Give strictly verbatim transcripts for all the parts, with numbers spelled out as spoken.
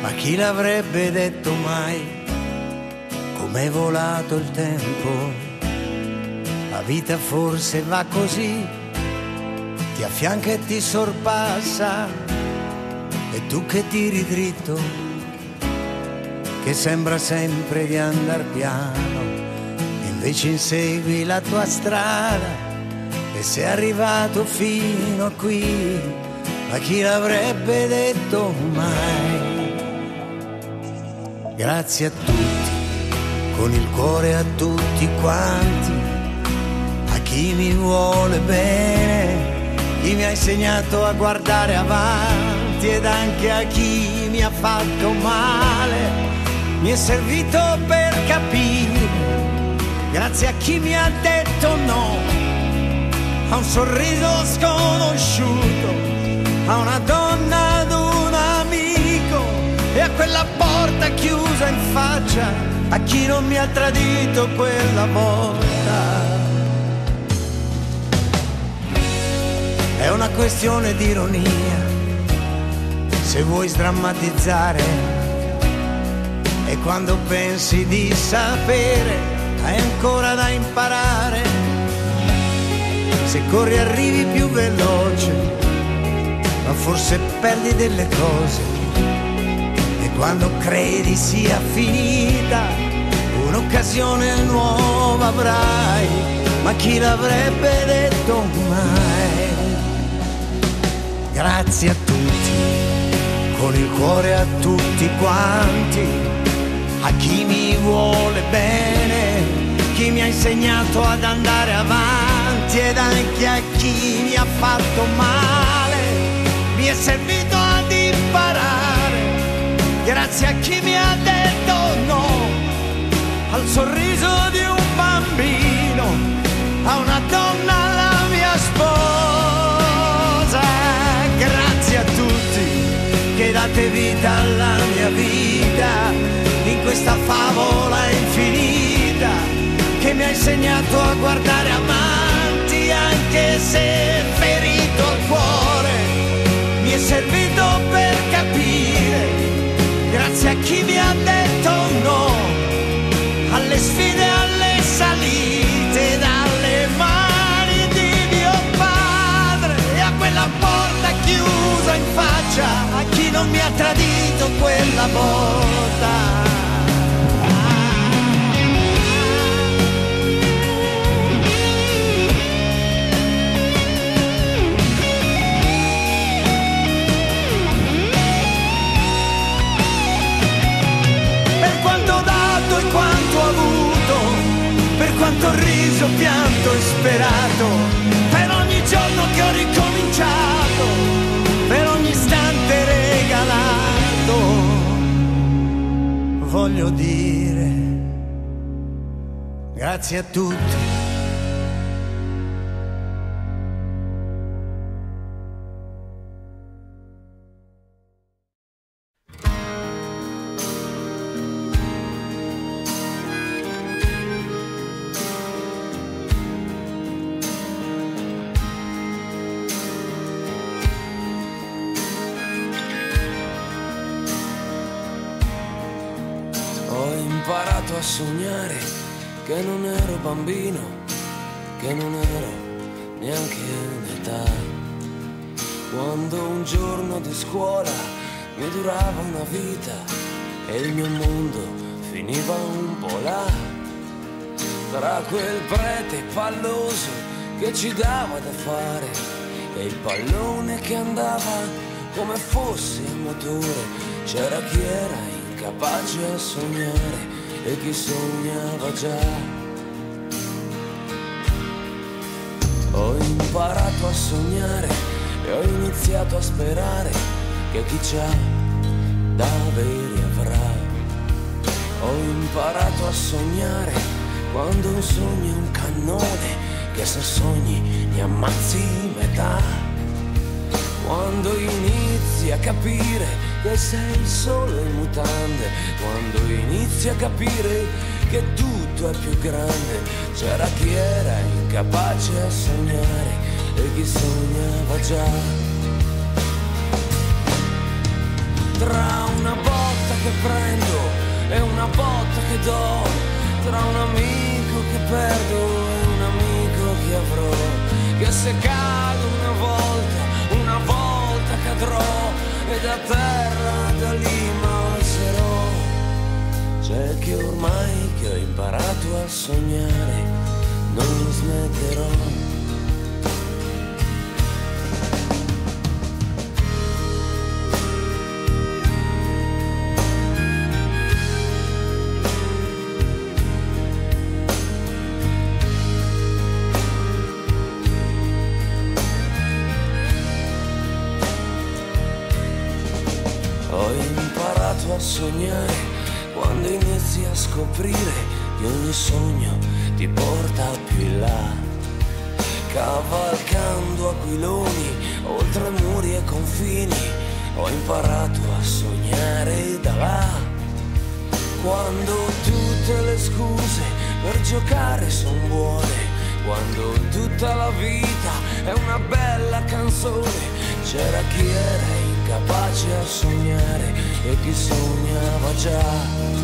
Ma chi l'avrebbe detto mai, com'è volato il tempo, la vita forse va così, ti affianca e ti sorpassa, e tu che tiri dritto, che sembra sempre di andar piano, invece insegui la tua strada e sei arrivato fino a qui, ma chi l'avrebbe detto mai? Grazie a tutti, con il cuore a tutti quanti, a chi mi vuole bene, chi mi ha insegnato a guardare avanti, ed anche a chi mi ha fatto male, mi è servito per capire. Grazie a chi mi ha detto no, a un sorriso sconosciuto, a una donna, ad un amico, e a quella porta chiusa in faccia, a chi non mi ha tradito quella volta. È una questione di ironia, se vuoi sdrammatizzare, e quando pensi di sapere hai ancora da imparare. Se corri arrivi più veloce, ma forse perdi delle cose, e quando credi sia finita un'occasione nuova avrai, ma chi l'avrebbe detto mai? Grazie a tutti, con il cuore a tutti quanti, a chi mi vuole bene, chi mi ha insegnato ad andare avanti, ed anche a chi mi ha fatto male, mi è servito ad imparare. Grazie a chi mi ha detto no, al sorriso di un bambino, a una donna, la mia sposa. Grazie a tutti che date vita alla mia vita, in questa favola infinita, che mi ha insegnato a guardare avanti, anche se ferito al cuore, mi è servito per capire. Grazie a chi mi ha detto no, alle sfide, alle salite, dalle mani di mio padre, e a quella porta chiusa in faccia, a chi non mi ha tradito quella volta. E quanto ho avuto, per quanto ho riso, pianto e sperato, per ogni giorno che ho ricominciato, per ogni istante regalato, voglio dire grazie a tutti. A sognare che non ero bambino, che non ero neanche un'età, quando un giorno di scuola mi durava una vita e il mio mondo finiva un po' là, tra quel prete palloso che ci dava da fare e il pallone che andava come fosse il motore. C'era chi era incapace a sognare e chi sognava già. Ho imparato a sognare e ho iniziato a sperare che chi c'ha da avere avrà. Ho imparato a sognare quando un sogno è un cannone che se sogni ne ammazzi metà. Quando inizi a capire che sei solo in mutande, quando inizi a capire che tutto è più grande. C'era chi era incapace a sognare e chi sognava già. Tra una botta una botta che do, tra un amico che perdo e un amico che avrò, che se cado una volta, una volta cadrò e da terra da lì m'alzerò. C'è che ormai che ho imparato a sognare non smetterò. Ho imparato a sognare quando inizi a scoprire che ogni sogno ti porta più in là, cavalcando aquiloni oltre muri e confini. Ho imparato a sognare da là, quando tutte le scuse per giocare son buone, quando tutta la vita è una bella canzone. C'era chi era incapace a sognare e chi sognava già.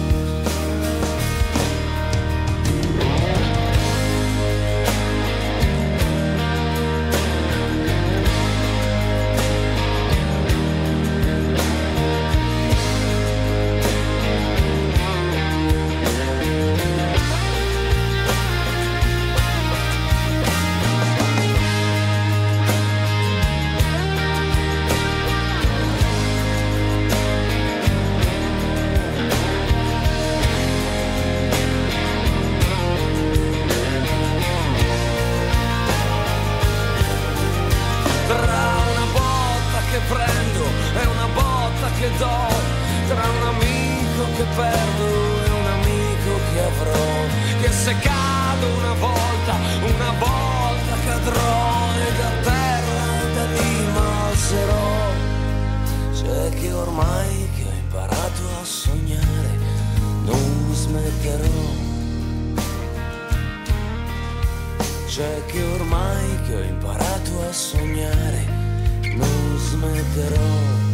Prendo e una botta che do, tra un amico che perdo e un amico che avrò, che se cado una volta, una volta cadrò e da terra da lì m'alzerò. C'è che ormai che ho imparato a sognare non smetterò. C'è che ormai che ho imparato a sognare non smetterò.